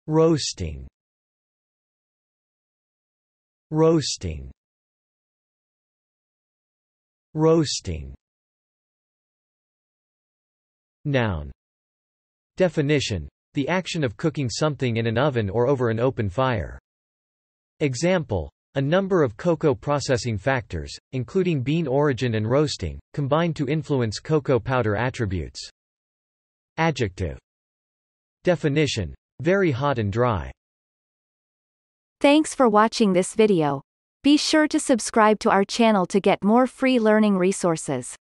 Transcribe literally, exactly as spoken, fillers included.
roasting, roasting, roasting. Noun. Definition: the action of cooking something in an oven or over an open fire. Example: a number of cocoa processing factors, including bean origin and roasting, combine to influence cocoa powder attributes. Adjective. Definition: very hot and dry. Thanks for watching this video. Be sure to subscribe to our channel to get more free learning resources.